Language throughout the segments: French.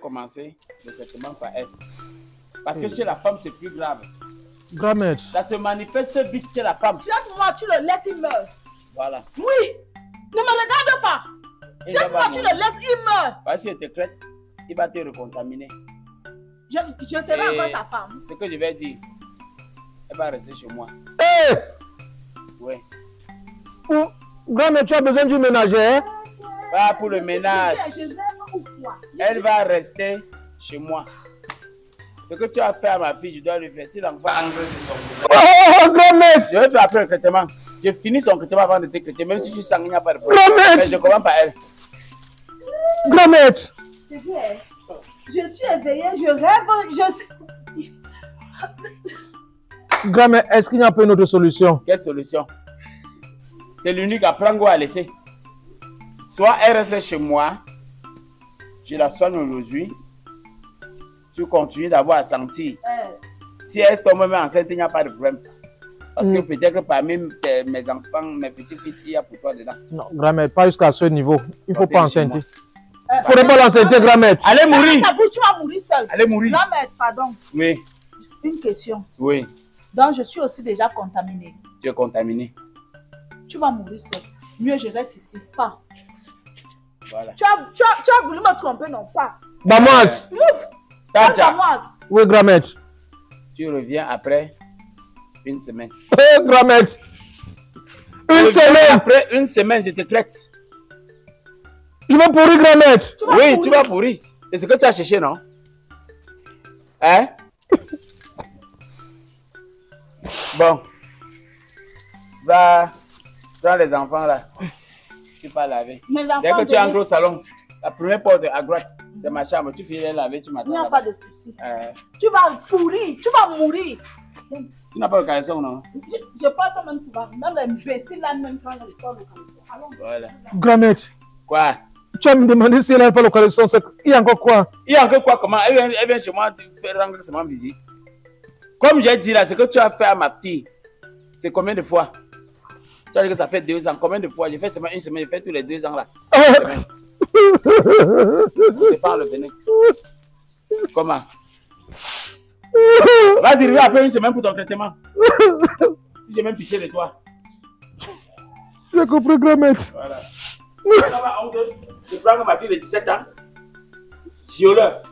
commencer le traitement par elle. Parce que chez la femme, c'est plus grave. Grand-maître. Ça se manifeste vite chez la femme. Chaque mois, tu le laisses, il meurt. Voilà. Oui. Ne me regarde pas. Chaque mois, tu le laisses, il meurt. Parce qu'il te traite, il va te recontaminer. Je serai encore sa femme. Ce que je vais dire, elle va rester chez moi. Hé! Oui. Grand-mère, tu as besoin d'une ménagère? Pas pour le ménage. Elle va rester chez moi. Ce que tu as fait à ma fille, je dois lui faire. Si l'enfant engrais sur son problème. Oh, grand-mère! Je vais faire après le traitement. Je finis son traitement avant de te traiter, même si tu sens qu'il n'y a pas de problème. Grand-mère! Mais je commence par elle. Grand-mère! Je suis éveillée, je rêve, je suis... Grand-mère, est-ce qu'il n'y a pas une autre solution? Quelle solution? C'est l'unique à prendre ou à laisser. Soit elle reste chez moi, je la soigne aujourd'hui, tu continues d'avoir à sentir. Si elle tombe même enceinte, il n'y a pas de problème. Parce que peut-être que parmi mes enfants, mes petits-fils, il y a pour toi dedans. Non, grand-mère, pas jusqu'à ce niveau. Il ne faut pas enceinte. Il ne faut faudrait pas l'enceinte, grand-mère. Allez mourir! Tu vas mourir seule. Allez mourir. Non, mais pardon. Oui. Une question. Oui. Donc, je suis aussi déjà contaminée. Tu es contaminé. Tu vas mourir seule. Mieux, je reste ici. Pas. Voilà. Tu as voulu me tromper, non pas. Bamas! Ouf! Tadja. Oui, grand-mère. Tu reviens après une semaine. Grand-mère. Une semaine. Après une semaine, je te traite. Je vais pourrir, grand-mère. Oui, tu vas pourrir. C'est ce que tu as cherché, non? Hein? Bon. Va, prends les enfants là. Tu vas laver. Dès que tu entres au salon, la première porte à droite, c'est ma chambre. Tu finis laver, tu m'attends. Il n'y a pas de souci. Tu vas pourrir, tu vas mourir. Tu n'as pas le caleçon, non? Je parle quand même souvent. Même l'imbécile là, même quand il n'est pas le caleçon. Allons. Voilà. Grand-mère. Quoi? Tu as me demandé si elle n'a pas le caleçon. Il y a encore quoi? Il y a encore quoi? Comment? Elle vient chez moi faire rendre seulement visite. Comme j'ai dit là, ce que tu as fait à ma fille, c'est combien de fois? Tu as dit que ça fait 2 ans. Combien de fois? J'ai fait seulement une semaine, j'ai fait tous les 2 ans là. C'est pas le venez. Comment? Vas-y, reviens après une semaine pour ton traitement. Si j'ai même pitié de toi. J'ai compris, grand-mère. Voilà. Je prends ma fille de 17 ans. Violeur.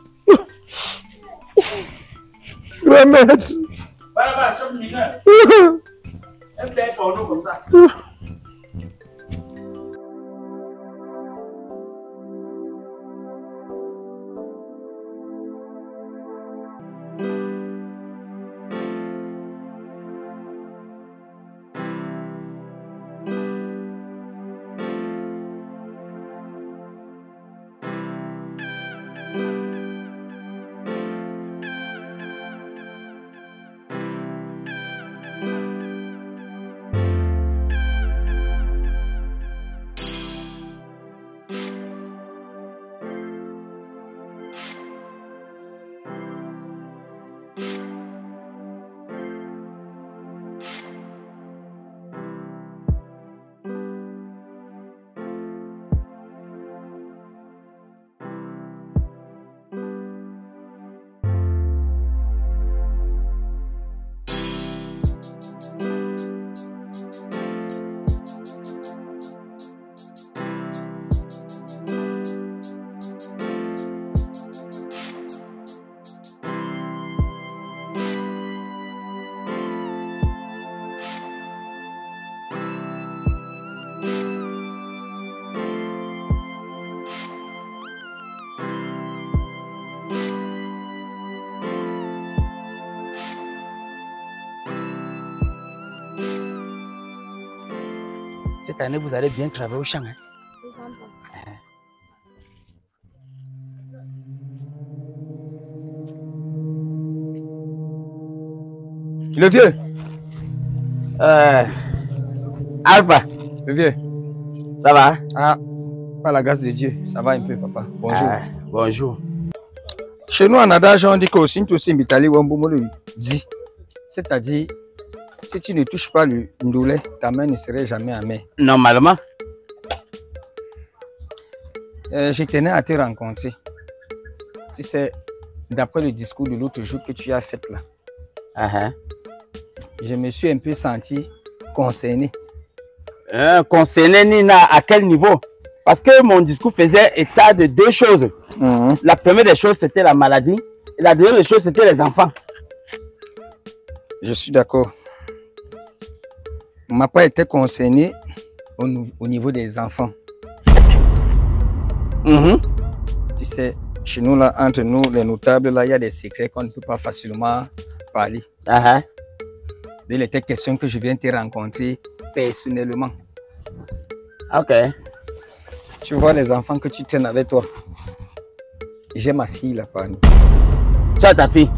Grand-mère. Voilà, choc mineur. Elle fait un porno comme ça. Cette année, vous allez bien travailler au champ. Hein? Le vieux. Alpha. Le vieux. Ça va? Ah, par la grâce de Dieu, ça va un peu, papa. Bonjour. Bonjour. Chez nous, en adage, on dit qu'aussi, dit. C'est-à-dire, si tu ne touches pas le ndoulet, ta main ne serait jamais amère. Normalement. Je tenais à te rencontrer. Tu sais, d'après le discours de l'autre jour que tu as fait là, je me suis un peu senti concerné. Concerné, Nina, à quel niveau? Parce que mon discours faisait état de deux choses. La première des choses, c'était la maladie. Et la deuxième des choses, c'était les enfants. Je suis d'accord. On m'a pas été concerné au niveau des enfants. Tu sais, chez nous, là, entre nous, les notables, là, il y a des secrets qu'on ne peut pas facilement parler. Il était question que je viens te rencontrer personnellement. Ok. Tu vois les enfants que tu tiens avec toi. J'ai ma fille là parmi. Tu as ta fille?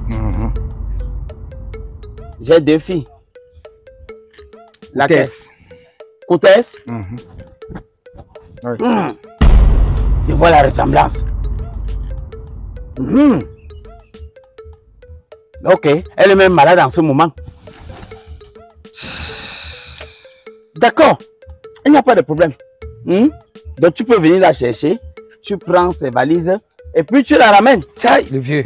J'ai deux filles. Laquelle? Coutesse? Oui. Je vois la ressemblance. Ok. Elle est même malade en ce moment. D'accord. Il n'y a pas de problème. Donc tu peux venir la chercher. Tu prends ses valises et puis tu la ramènes. Taille, le vieux.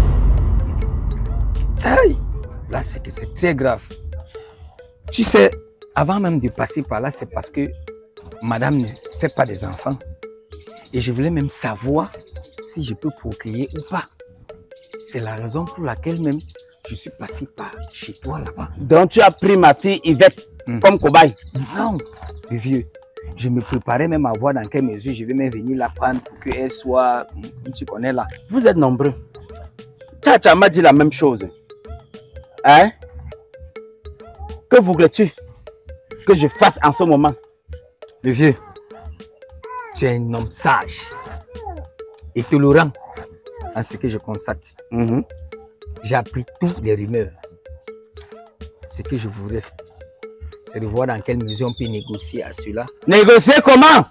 Taille. Là, c'est que c'est très grave. Tu sais, avant même de passer par là, c'est parce que madame ne fait pas des enfants. Et je voulais même savoir si je peux procréer ou pas. C'est la raison pour laquelle même je suis passé par chez toi là-bas. Donc tu as pris ma fille Yvette comme cobaye? Non, le vieux. Je me préparais même à voir dans quelle mesure je vais même venir la prendre pour qu'elle soit, comme tu connais là. Vous êtes nombreux. Tcha m'a dit la même chose. Hein? Que voudrais-tu que je fasse en ce moment? Le vieux, tu es un homme sage et tolérant à ce que je constate. J'ai appris toutes les rumeurs. Ce que je voudrais, c'est de voir dans quelle mesure on peut négocier à cela. Négocier comment?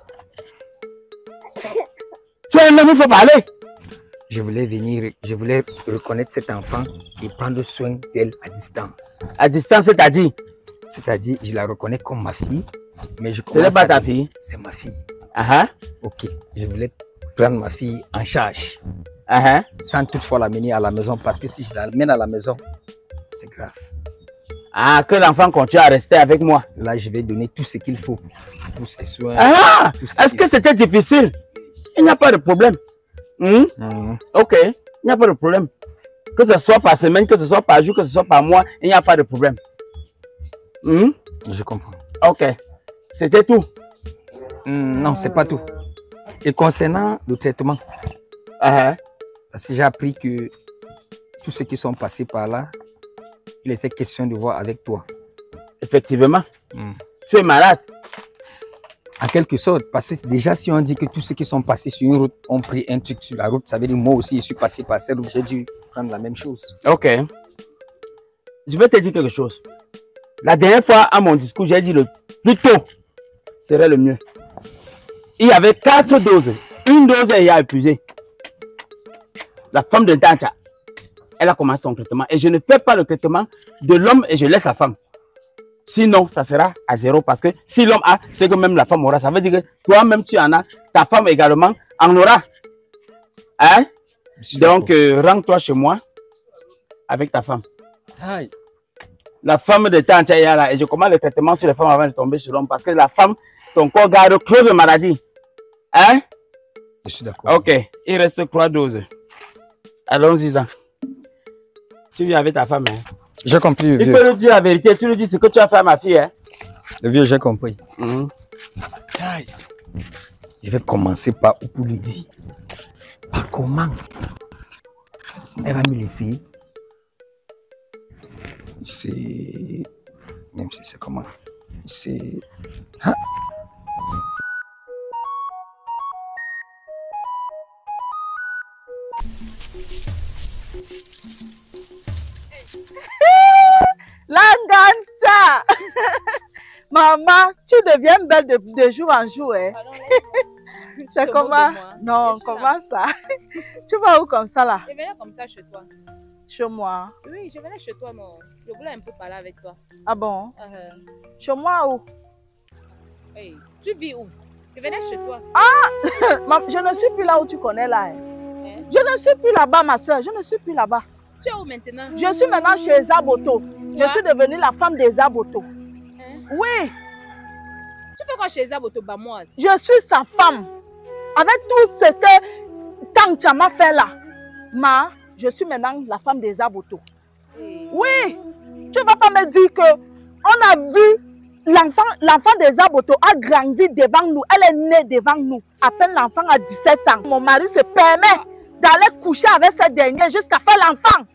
Tu es un homme, il faut parler. Je voulais venir, je voulais reconnaître cet enfant et prendre soin d'elle à distance. À distance, c'est-à-dire? C'est-à-dire, je la reconnais comme ma fille, mais je Ce n'est pas ta fille? C'est ma fille. Ok. Je voulais prendre ma fille en charge. Sans toutefois l'amener à la maison, parce que si je l'amène à la maison, c'est grave. Que l'enfant continue à rester avec moi. Là, je vais donner tout ce qu'il faut. Tous ses soins. Est-ce que c'était difficile? Il n'y a pas de problème. Ok, il n'y a pas de problème. Que ce soit par semaine, que ce soit par jour, que ce soit par mois, il n'y a pas de problème. Je comprends. Ok. C'était tout? Non, c'est pas tout. Et concernant le traitement, parce que j'ai appris que tous ceux qui sont passés par là, il était question de voir avec toi. Effectivement. Tu es malade. En quelque sorte, parce que déjà si on dit que tous ceux qui sont passés sur une route ont pris un truc sur la route, ça veut dire moi aussi je suis passé par cette route, j'ai dû prendre la même chose. Ok. Je vais te dire quelque chose. La dernière fois à mon discours, j'ai dit le plus tôt serait le mieux. Il y avait 4 doses. Une dose est épuisée. La femme de Tancha, elle a commencé son traitement. Et je ne fais pas le traitement de l'homme et je laisse la femme. Sinon, ça sera à 0 parce que si l'homme a, c'est que même la femme aura. Ça veut dire que toi-même tu en as, ta femme également en aura. Donc, rends-toi chez moi avec ta femme. La femme de Tancha est là et je commence le traitement sur les femmes avant de tomber sur l'homme parce que la femme, son corps garde clos de maladie. Je suis d'accord. Ok, il reste 3 doses. Allons-y. Tu viens avec ta femme. J'ai compris, le vieux. Il faut lui dire la vérité. Tu lui dis ce que tu as fait à ma fille. Le vieux, j'ai compris. Je vais commencer par où pour lui dire. Par comment elle va me laisser. C'est. Même si c'est comment. C'est. Langanta! Maman, tu deviens belle de jour en jour. Hein? C'est comment? Non, comment ça? Tu vas où comme ça là? Je venais comme ça chez toi. Chez moi? Oui, je venais chez toi, non. Je voulais un peu parler avec toi. Ah bon? Chez moi où? Hey, tu vis où? Je venais chez toi. Je ne suis plus là où tu connais là. Hein? Je ne suis plus là-bas, ma soeur. Je ne suis plus là-bas. Tu es où maintenant? Je suis maintenant chez Zaboto. Je suis devenue la femme des Zaboto. Oui. Tu fais quoi chez Zaboto, Bamoise? Je suis sa femme. Avec tout ce que Tantia m'a fait là. Je suis maintenant la femme des Zaboto. Oui. Tu ne vas pas me dire que on a vu l'enfant des Zaboto a grandi devant nous. Elle est née devant nous. À peine l'enfant a 17 ans. Mon mari se permet d'aller coucher avec cette dernière jusqu'à faire l'enfant.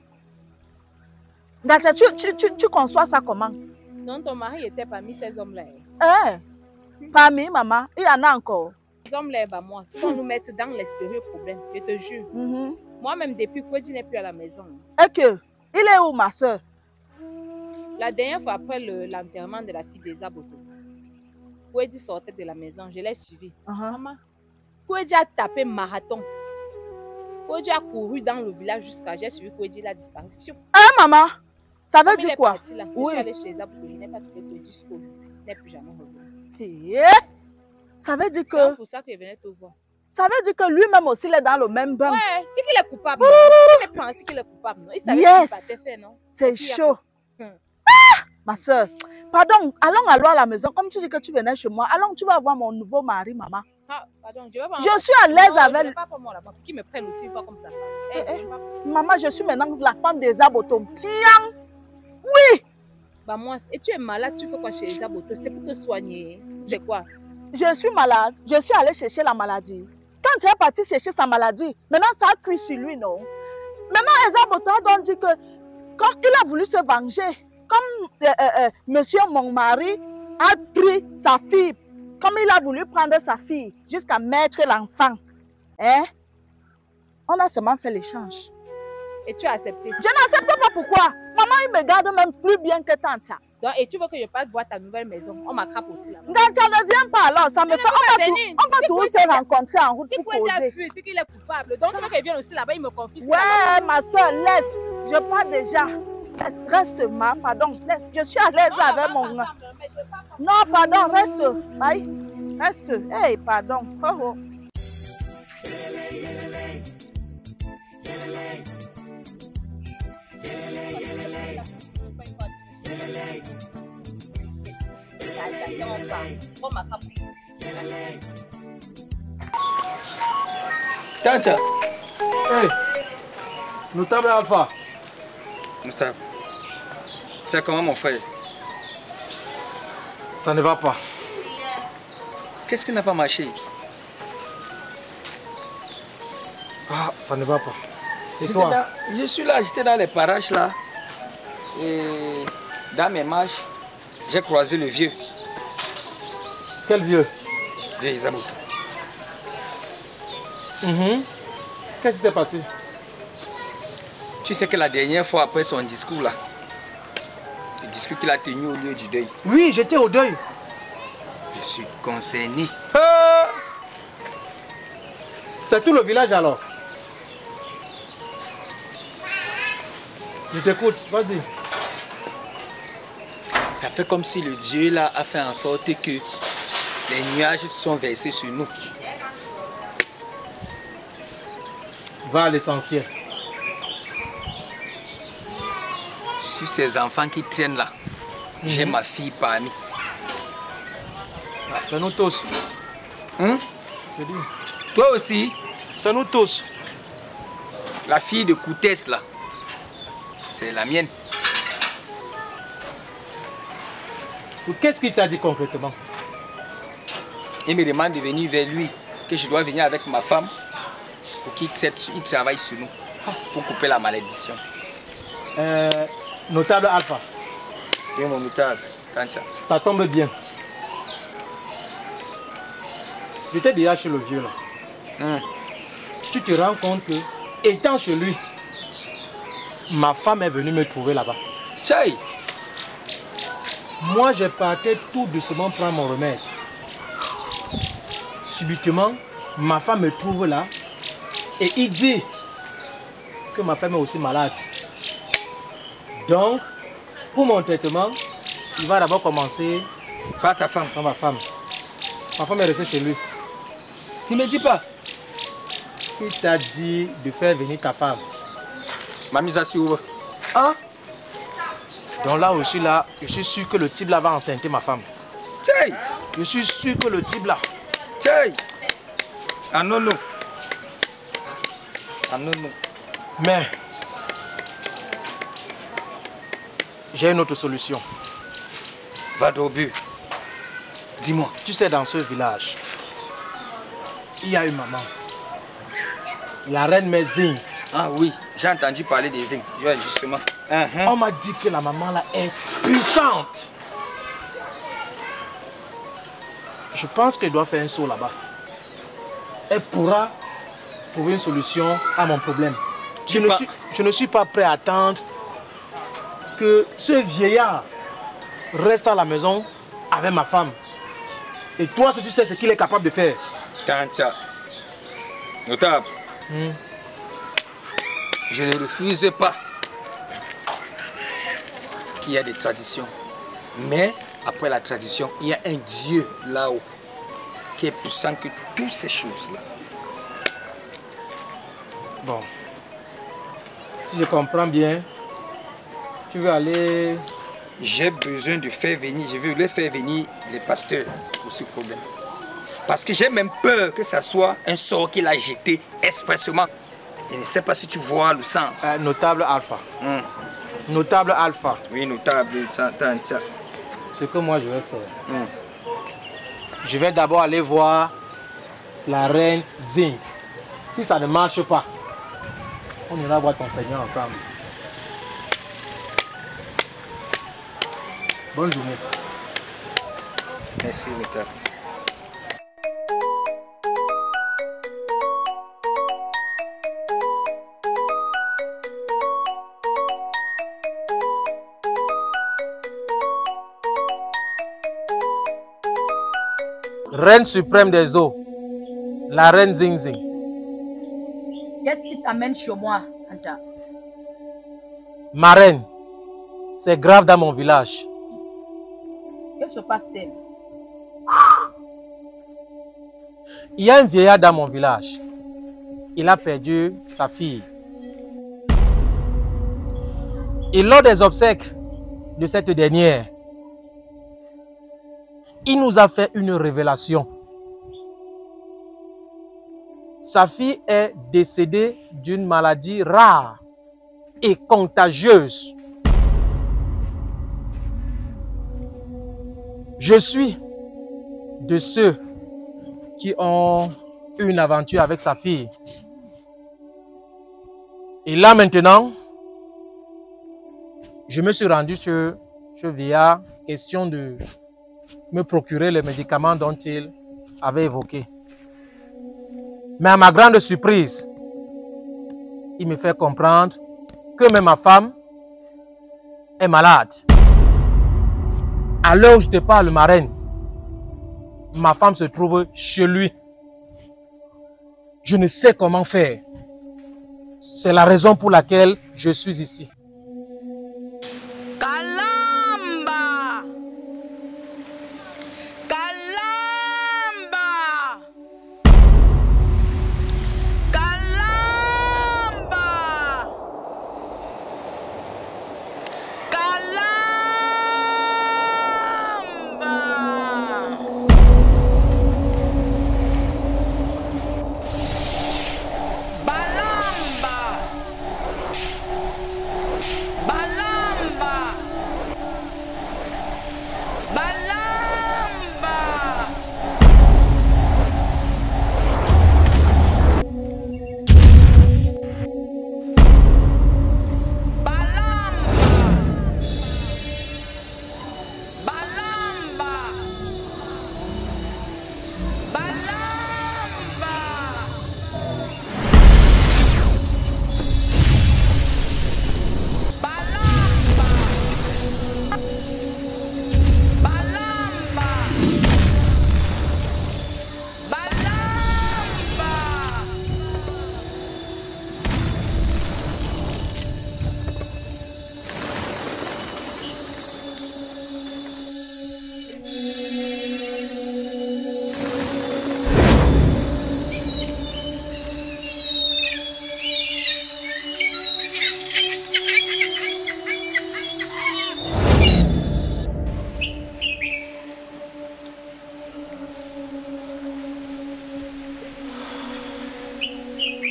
Tu conçois ça comment? Non, ton mari était parmi ces hommes-là. Parmi, maman, il y en a encore. Ces hommes-là, moi, ils vont nous mettre dans les sérieux problèmes, je te jure. Moi-même, depuis que tu n'es plus à la maison. Et que? Il est où, ma soeur? La dernière fois, après l'enterrement de la fille des Zaboto, Kouedi sortait de la maison, je l'ai suivi. Maman, Kouedi a tapé marathon. Kouedi a couru dans le village jusqu'à j'ai suivi Kouedi, il a disparu. Maman, ça veut dire quoi? Là, je suis allée chez Zaboto, il n'est pas trouvé Kouedi jusqu'aujourd'hui. Il n'est plus jamais revenu. Ça veut dire que... C'est pour ça qu'il venait te voir. Ça veut dire que lui-même aussi, il est dans le même bain. Ouais, c'est qu'il est coupable. Il ne pense qu'il est coupable. Non? Il savait qu'il battait fait, non? C'est chaud. Ma soeur, pardon, allons à la maison. Comme tu dis que tu venais chez moi, allons, tu vas voir mon nouveau mari, maman. Pardon, je suis à l'aise avec... Je ne pas pour moi là-bas. Qui me prenne aussi une fois comme ça. Maman, je suis maintenant la femme des Zaboto. Tiens! Oui! Bah moi, et tu es malade, tu fais quoi chez les Zaboto? C'est pour te soigner. C'est quoi? Je suis malade. Je suis allée chercher la maladie. Quand tu es parti chercher sa maladie, maintenant ça a cuit sur lui, non? Maintenant, les Zaboto ont dit que comme il a voulu se venger, comme monsieur mon mari a pris sa fille, comme il a voulu prendre sa fille jusqu'à mettre l'enfant, on a seulement fait l'échange. Et tu as accepté? Je n'accepte pas pourquoi. Maman, il me garde même plus bien que Tantia. Donc, et tu veux que je passe voir ta nouvelle maison? On m'attrape aussi là-bas. Tantia ne vient pas alors, ça me fait... On va tous se rencontrer en route pour causer. C'est qu'il est coupable. Donc tu veux qu'il vienne aussi là-bas, il me confisque. Ouais, ma soeur, laisse. Je pars déjà. Reste, pardon, laisse. Je suis à l'aise avec mon... Non, pardon, reste. Aïe, reste. Hey, pardon. Oh. Tantia. Hey, notable Alpha. Notable. C'est comment mon frère? Ça ne va pas. Qu'est-ce qui n'a pas marché? Ça ne va pas. Et toi? Je suis là, j'étais dans les parages là. Et dans mes marches, j'ai croisé le vieux. Quel vieux? Vieux Zaboto. Qu'est-ce qui s'est passé? Tu sais que la dernière fois après son discours là, le discours qu'il a tenu au lieu du deuil. Oui, j'étais au deuil. Je suis concerné. C'est tout le village alors? Je t'écoute, vas-y. Ça fait comme si le Dieu là a fait en sorte que les nuages se sont versés sur nous. Va à l'essentiel. Sur ces enfants qui traînent là, j'ai ma fille parmi. C'est nous tous. Je dis. Toi aussi? C'est nous tous. La fille de Koutès là, c'est la mienne. Qu'est-ce qu'il t'a dit concrètement? Il me demande de venir vers lui, que je dois venir avec ma femme pour qu'il travaille sur nous, pour couper la malédiction. Notable Alpha. Oui, mon notable, Tantia. Ça tombe bien. J'étais déjà chez le vieux là. Tu te rends compte que, étant chez lui, ma femme est venue me trouver là-bas. Tchaï! Moi, j'ai parti tout doucement prendre mon remède. Subitement, ma femme me trouve là et il dit que ma femme est aussi malade. Donc, pour mon traitement, il va d'abord commencer par ta femme. Par ma femme. Ma femme est restée chez lui. Il ne me dit pas. Qui t'a dit de faire venir ta femme? Ma mise à sur. Hein? Donc là aussi, là, je suis sûr que le type là va enceinter ma femme. Tiens! Je suis sûr que le type là. Tiens! Ah non, non. Ah non, non. Mais j'ai une autre solution. Va au but. Dis-moi. Tu sais, dans ce village, il y a une maman. La reine Mézing. Ah oui, j'ai entendu parler des Zing. Ouais, justement. On m'a dit que la maman là est puissante. Je pense qu'elle doit faire un saut là-bas. Elle pourra trouver une solution à mon problème. Je ne suis pas prêt à attendre que ce vieillard reste à la maison avec ma femme. Et toi, si tu sais ce qu'il est capable de faire. Tantia. Notable. Je ne refuse pas qu'il y a des traditions. Mais après la tradition, il y a un Dieu là-haut qui est puissant que toutes ces choses-là. Bon. Si je comprends bien, tu veux aller... J'ai besoin de faire venir, je veux faire venir les pasteurs pour ce problème. Parce que j'ai même peur que ça soit un sort qu'il a jeté expressément. Je ne sais pas si tu vois le sens. Notable Alpha. Notable Alpha. Oui, notable. Ce que moi je vais faire. Je vais d'abord aller voir la reine Zing. Si ça ne marche pas, on ira voir ton Seigneur ensemble. Bonne journée. Merci, notable. Reine suprême des eaux, la reine Zing Zing. Qu'est-ce qui t'amène chez moi, Anja? Ma reine, c'est grave dans mon village. Que se passe-t-il? Il y a un vieillard dans mon village. Il a perdu sa fille. Et lors des obsèques de cette dernière, il nous a fait une révélation. Sa fille est décédée d'une maladie rare et contagieuse. Je suis de ceux qui ont eu une aventure avec sa fille. Et là maintenant, je me suis rendu chez vieillard, question de me procurer les médicaments dont il avait évoqué. Mais à ma grande surprise, il me fait comprendre que même ma femme est malade. À l'heure où je te parle, ma reine, ma femme se trouve chez lui. Je ne sais comment faire. C'est la raison pour laquelle je suis ici.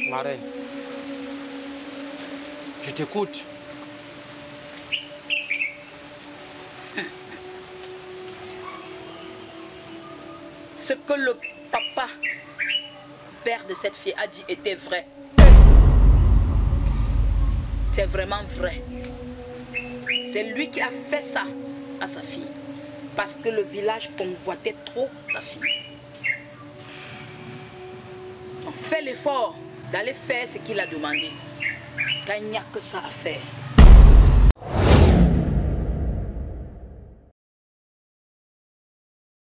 Ma reine, je t'écoute. Ce que le papa, père de cette fille, a dit était vrai. C'est vraiment vrai. C'est lui qui a fait ça à sa fille. Parce que le village convoitait trop sa fille. On fait l'effort d'aller faire ce qu'il a demandé. Quand il n'y a que ça à faire.